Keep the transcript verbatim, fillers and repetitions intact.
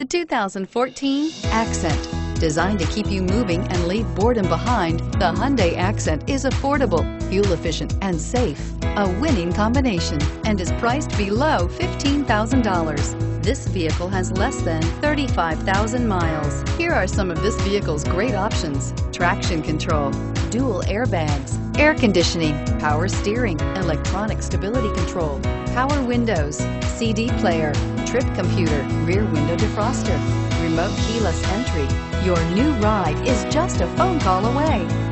The two thousand fourteen Accent. Designed to keep you moving and leave boredom behind, the Hyundai Accent is affordable, fuel-efficient, and safe. A winning combination, and is priced below fifteen thousand dollars. This vehicle has less than thirty-five thousand miles. Here are some of this vehicle's great options: traction control, dual airbags, air conditioning, power steering, electronic stability control, power windows, C D player, trip computer, rear window defroster, remote keyless entry. Your new ride is just a phone call away.